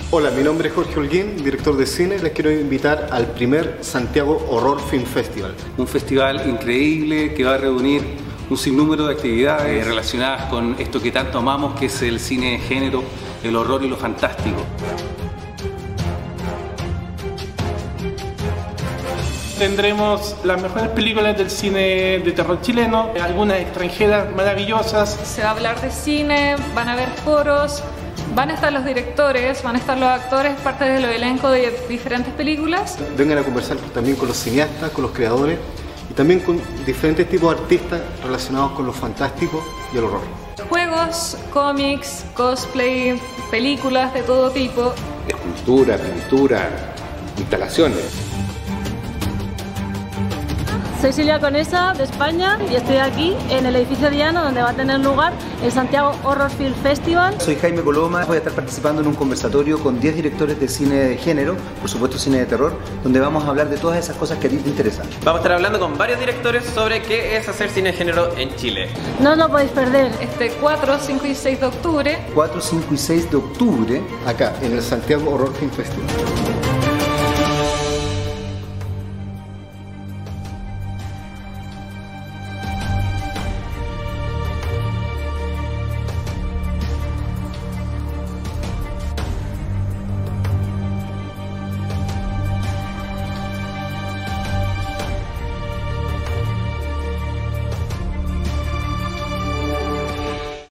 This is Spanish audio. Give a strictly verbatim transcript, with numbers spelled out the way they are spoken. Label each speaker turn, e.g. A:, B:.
A: Hola, mi nombre es Jorge Holguín, director de cine. Les quiero invitar al primer Santiago Horror Film Festival.
B: Un festival increíble que va a reunir un sinnúmero de actividades relacionadas con esto que tanto amamos, que es el cine de género, el horror y lo fantástico.
C: Tendremos las mejores películas del cine de terror chileno, algunas extranjeras maravillosas.
D: Se va a hablar de cine, van a haber foros, van a estar los directores, van a estar los actores, parte del elenco de diferentes películas.
A: Vengan a conversar también con los cineastas, con los creadores y también con diferentes tipos de artistas relacionados con lo fantástico y el horror.
D: Juegos, cómics, cosplay, películas de todo tipo.
E: Escultura, pintura, instalaciones.
F: Soy Silvia Conesa de España y estoy aquí en el edificio Diana, donde va a tener lugar el Santiago Horror Film Festival.
G: Soy Jaime Coloma, voy a estar participando en un conversatorio con diez directores de cine de género, por supuesto cine de terror, donde vamos a hablar de todas esas cosas que a ti te interesan.
H: Vamos a estar hablando con varios directores sobre qué es hacer cine de género en Chile.
F: No os lo podéis perder.
D: Este cuatro, cinco y seis de octubre.
G: cuatro, cinco y seis de octubre.
A: Acá, en el Santiago Horror Film Festival.